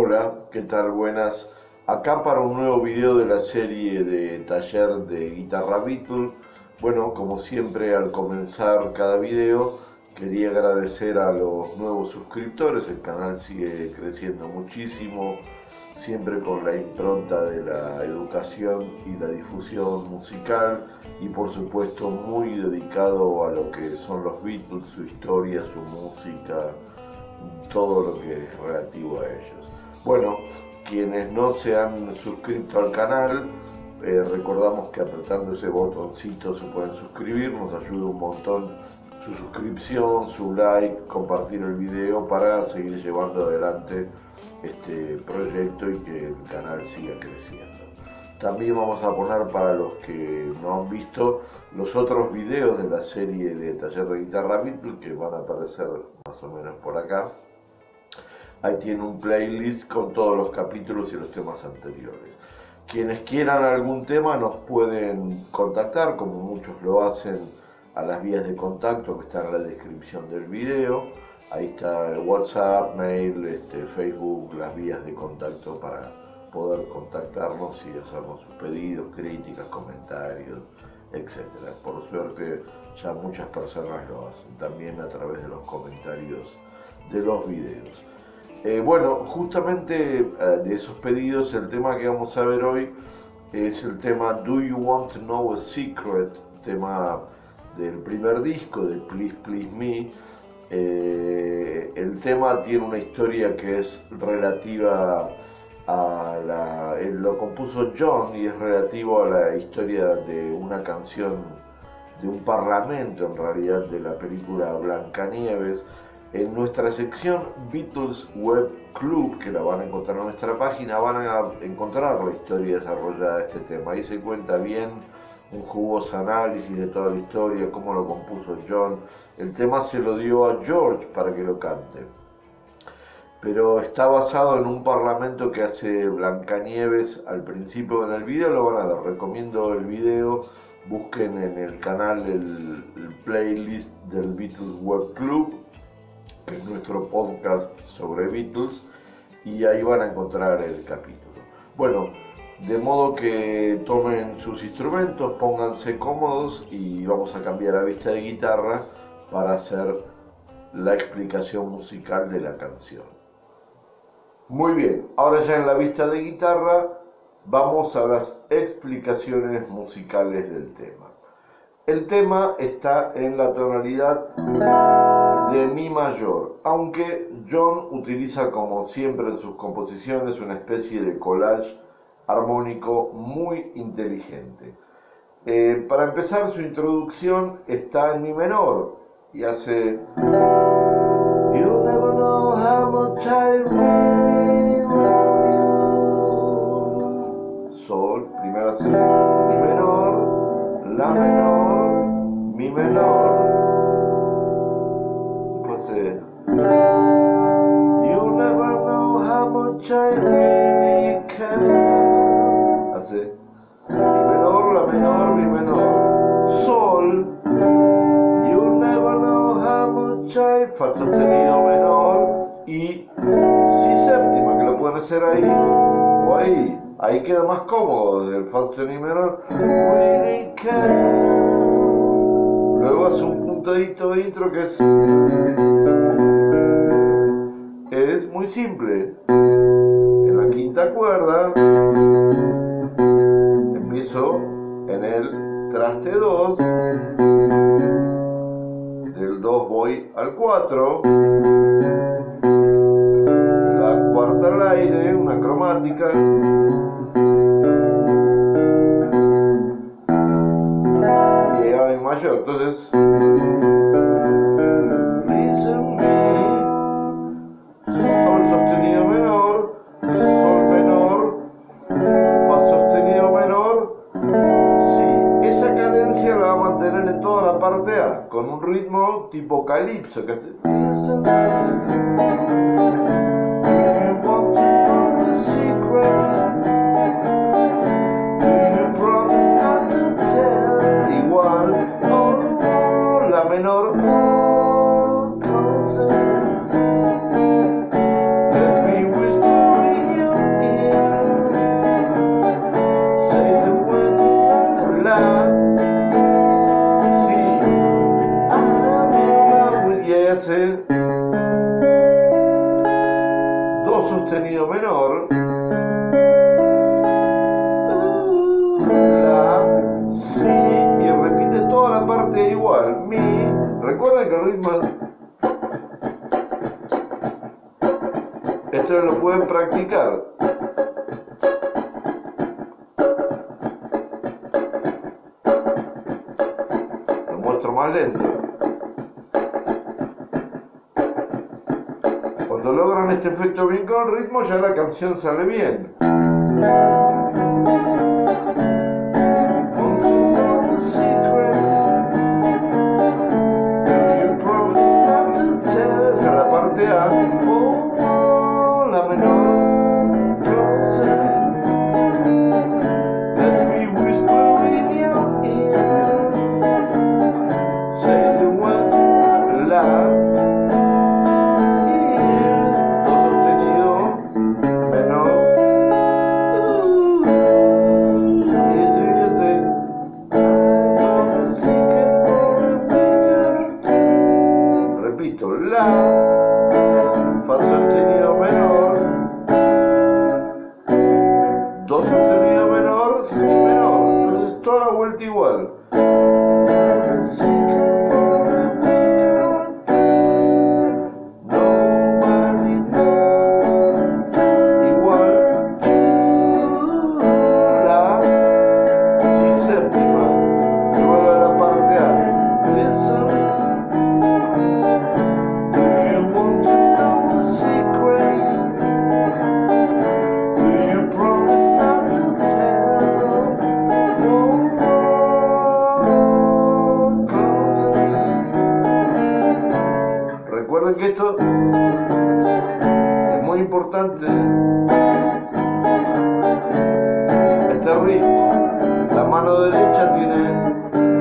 Hola, ¿qué tal? Buenas. Acá para un nuevo video de la serie de taller de guitarra Beatle. Bueno, como siempre al comenzar cada video quería agradecer a los nuevos suscriptores. El canal sigue creciendo muchísimo, siempre con la impronta de la educación y la difusión musical y por supuesto muy dedicado a lo que son los Beatles, su historia, su música, todo lo que es relativo a ellos. Bueno, quienes no se han suscrito al canal, recordamos que apretando ese botoncito se pueden suscribir, nos ayuda un montón su suscripción, su like, compartir el video para seguir llevando adelante este proyecto y que el canal siga creciendo. También vamos a poner, para los que no han visto, los otros videos de la serie de taller de guitarra Beatle, que van a aparecer más o menos por acá. Ahí tiene un playlist con todos los capítulos y los temas anteriores. Quienes quieran algún tema nos pueden contactar, como muchos lo hacen, a las vías de contacto que están en la descripción del video. Ahí está el WhatsApp, mail, Facebook, las vías de contacto para poder contactarnos y hacernos sus pedidos, críticas, comentarios, etc. Por suerte ya muchas personas lo hacen, también a través de los comentarios de los videos. Bueno, justamente de esos pedidos, el tema que vamos a ver hoy es el tema Do You Want to Know a Secret, tema del primer disco de Please Please Me. El tema tiene una historia que es relativa a lo compuso John y es relativo a la historia de una canción de un parlamento, en realidad, de la película Blancanieves. En nuestra sección Beatles Web Club, que la van a encontrar en nuestra página, van a encontrar la historia desarrollada de este tema. Ahí se cuenta bien un jugoso análisis de toda la historia, cómo lo compuso John. El tema se lo dio a George para que lo cante, pero está basado en un parlamento que hace Blancanieves al principio. En el video lo van a ver, recomiendo el video, busquen en el canal el playlist del Beatles Web Club, que es nuestro podcast sobre Beatles, y ahí van a encontrar el capítulo. Bueno, de modo que tomen sus instrumentos, pónganse cómodos y vamos a cambiar a vista de guitarra para hacer la explicación musical de la canción. Muy bien, ahora ya en la vista de guitarra vamos a las explicaciones musicales del tema. El tema está en la tonalidad de Mi mayor, aunque John utiliza, como siempre en sus composiciones, una especie de collage armónico muy inteligente. Para empezar, su introducción está en Mi menor y hace You'll never know how much I really love you. Sol, primero hace Mi menor, La menor, Mi menor. You'll never know how much I really care. Hace Mi menor, La menor, Mi menor, Sol. You'll never know how much I... Fa sostenido menor y Si séptima, que lo pueden hacer ahí o ahí. Ahí queda más cómodo, del Fa sostenido menor. Really care. Luego hace un puntadito de intro que es muy simple. En la quinta cuerda empiezo en el traste 2, del 2 voy al 4, la cuarta al aire, una cromática, y a Mi mayor. Entonces listen me, Sol sostenido menor, Sol menor, Fa sostenido menor, Si. Esa cadencia la va a mantener en toda la parte A, con un ritmo tipo calipso, que hace igual, La menor, Let me whisper menor, la, si, y repite toda la parte igual, mi. Recuerden que el ritmo, esto lo pueden practicar. Lo muestro más lento. Cuando logran este efecto bien con el ritmo, ya la canción sale bien. Esa es la parte A. La menor. Let me whisper in your ear. Say the word, la. Fa sostenido menor, do sostenido menor, si menor. Entonces toda la vuelta igual. Igual, la, si séptima, luego de la parte A. Recuerden que esto es muy importante, este ritmo. La mano derecha tiene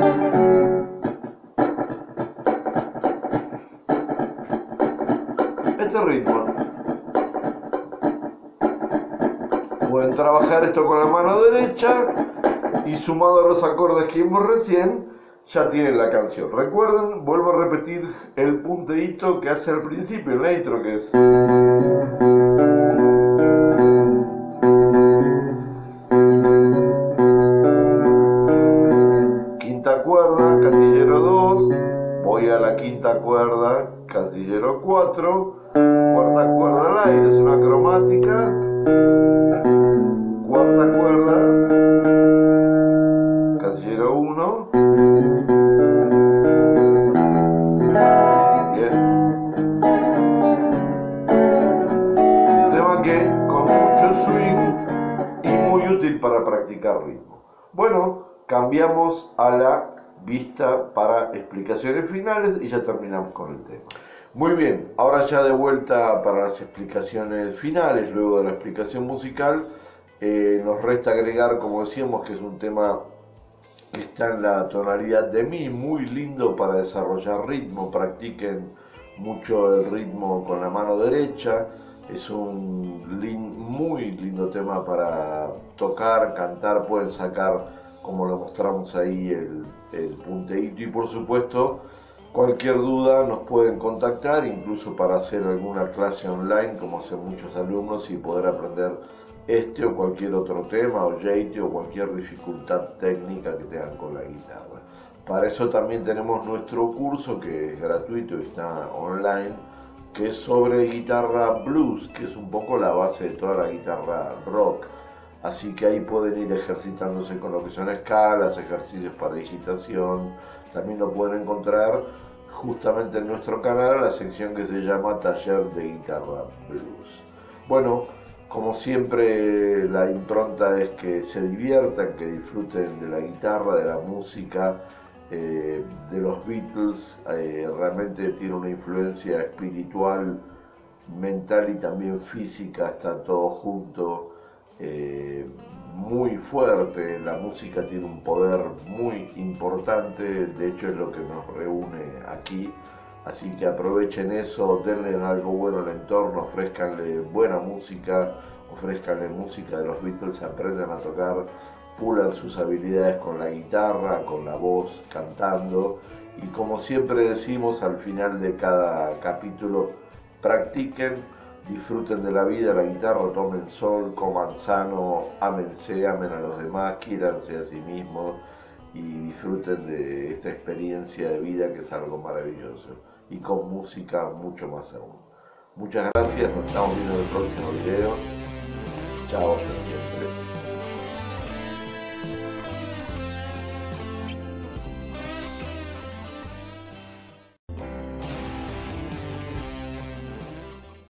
este ritmo. Pueden trabajar esto con la mano derecha y sumado a los acordes que vimos recién, ya tienen la canción. Recuerden, vuelvo a repetir el punteíto que hace al principio, en la intro, que es quinta cuerda, casillero 2, voy a la quinta cuerda, casillero 4, cuarta cuerda al aire, es una cromática, cuarta cuerda, casillero 1, útil para practicar ritmo. Bueno, cambiamos a la vista para explicaciones finales y ya terminamos con el tema. Muy bien, ahora ya de vuelta para las explicaciones finales, luego de la explicación musical, nos resta agregar, como decíamos, que es un tema que está en la tonalidad de mi, muy lindo para desarrollar ritmo. Practiquen mucho el ritmo con la mano derecha. Es un muy lindo tema para tocar, cantar. Pueden sacar, como lo mostramos ahí, el punteíto, y por supuesto cualquier duda nos pueden contactar, incluso para hacer alguna clase online, como hacen muchos alumnos, y poder aprender este o cualquier otro tema, o yate, o cualquier dificultad técnica que tengan con la guitarra. Para eso también tenemos nuestro curso, que es gratuito y está online, que es sobre guitarra blues, que es un poco la base de toda la guitarra rock. Así que ahí pueden ir ejercitándose con lo que son escalas, ejercicios para digitación. También lo pueden encontrar justamente en nuestro canal, la sección que se llama Taller de Guitarra Blues. Bueno, como siempre, la impronta es que se diviertan, que disfruten de la guitarra, de la música, de los Beatles. Realmente tiene una influencia espiritual, mental y también física, está todo junto, muy fuerte. La música tiene un poder muy importante, de hecho es lo que nos reúne aquí. Así que aprovechen eso, denle algo bueno al entorno, ofrézcanle buena música, ofrézcanle música de los Beatles, aprendan a tocar, pulan sus habilidades con la guitarra, con la voz, cantando. Y como siempre decimos al final de cada capítulo, practiquen, disfruten de la vida, la guitarra, tomen sol, coman sano, ámense, amen a los demás, quiéranse a sí mismos y disfruten de esta experiencia de vida que es algo maravilloso y con música mucho más aún. Muchas gracias, nos estamos viendo en el próximo video. Chao, hasta siempre.